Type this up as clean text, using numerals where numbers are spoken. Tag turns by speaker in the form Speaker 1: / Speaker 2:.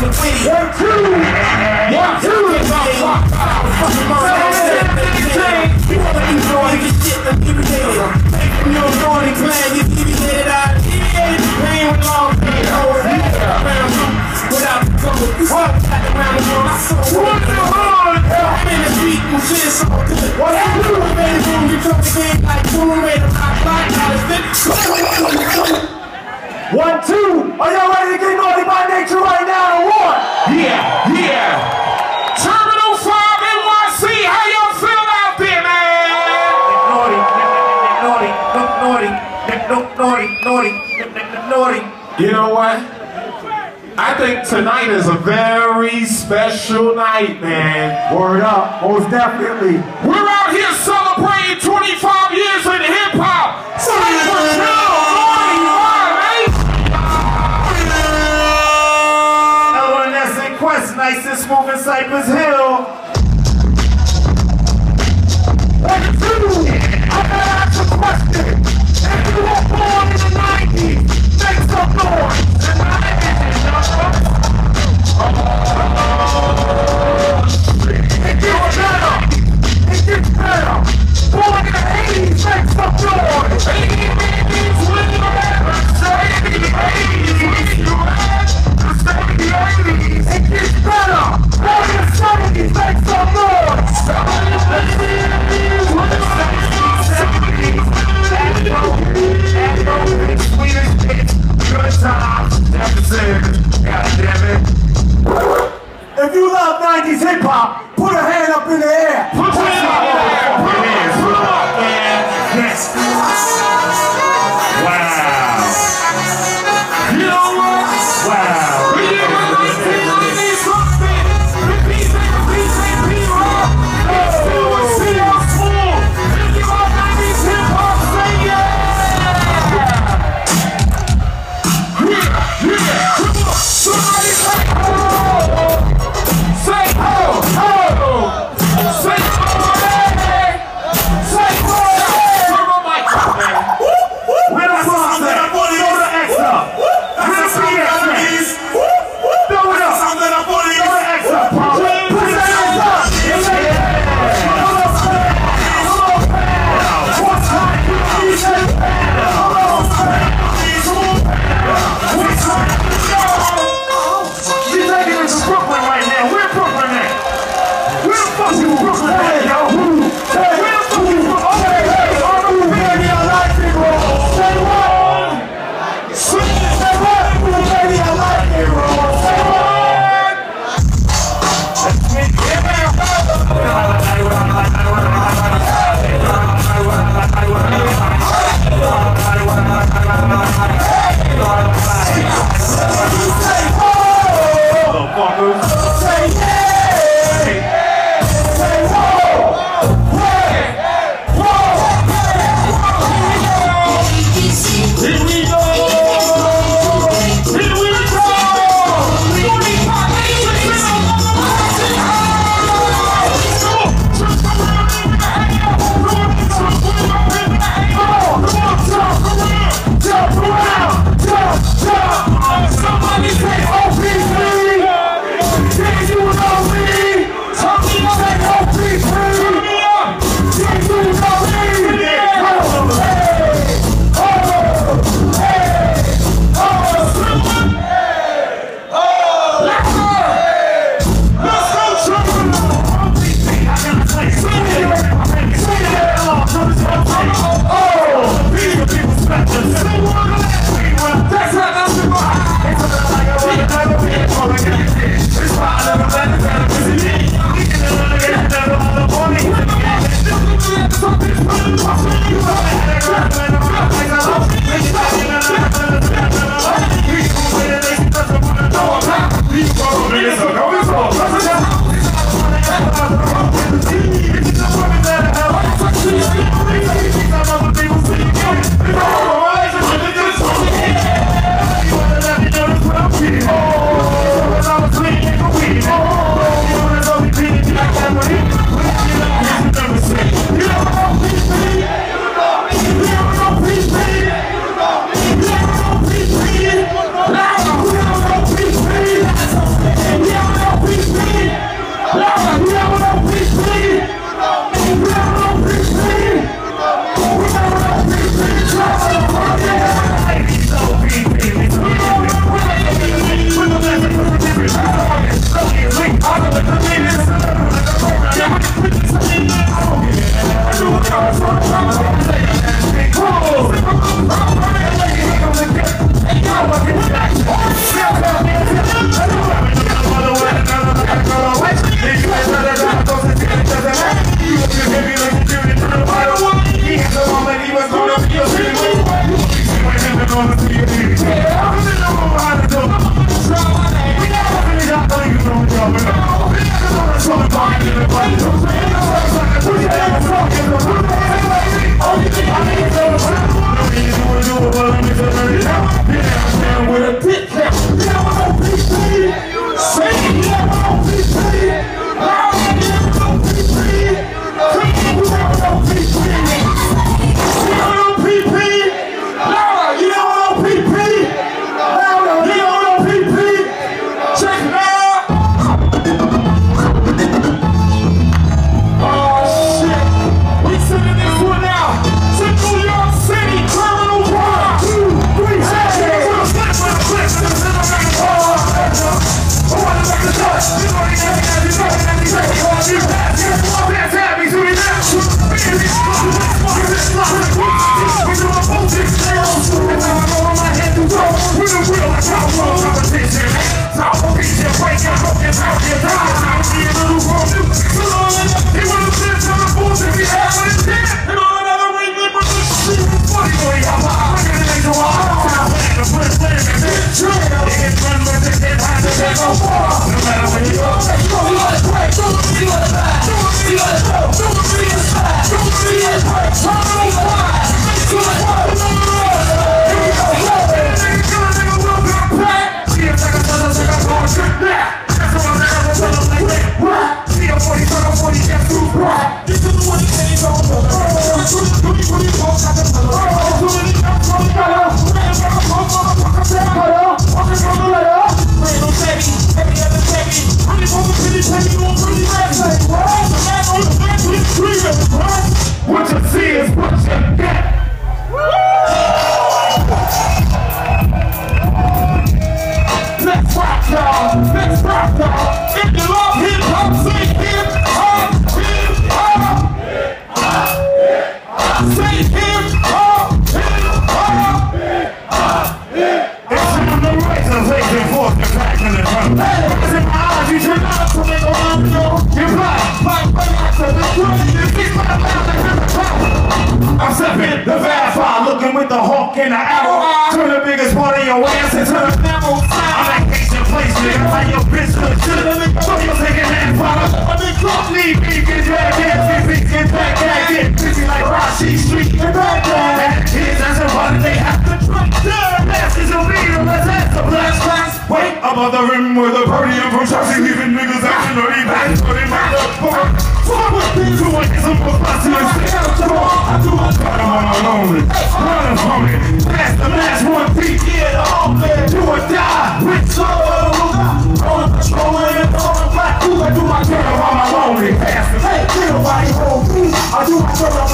Speaker 1: One, two. Are y'all ready to get naughty by nature right now or what?
Speaker 2: Yeah, yeah. Terminal 5 NYC, how y'all feel out there, man?
Speaker 1: Naughty.
Speaker 2: You know what? I think tonight is a very special night, man.
Speaker 1: Word up, most definitely.
Speaker 2: We're out here celebrating 25 years in hip-hop.
Speaker 1: Quest, nicest move in Cypress Hill. One, two, I gotta ask a question. If you were born in the 90s, make some noise. The 90s, it gets better. It gets better. Born in the 80s, make some noise. 80s, when you ever say 80s, when you ever say 80s. It gets better! Born in the 70s, make
Speaker 3: the Verify, looking with the hawk and the arrow. Turn the biggest part of your ass into the memo. I'm like Haitian place, nigga. Like your bitch to the chillin'. So you're taking that product. I'm in club, leave me, get back, get back, get busy like Rashi Street. Get back, kids, that's a party, they have to drink. Masses of leader, let's ask the blast class. Wait, above the rim with a party and from Chelsea, leaving niggas acting dirty back. Dirty my love. Fuck with me, do I get some more fussy and stay out your wall. I do my part, I'm on my lonely. Run from it. Pass the last one beat, yeah, the whole man. Do or die. Rich soul. On patrol and on black. I do my girl, I'm on my lonely. Pass the hey, nobody hold me. I do my girl,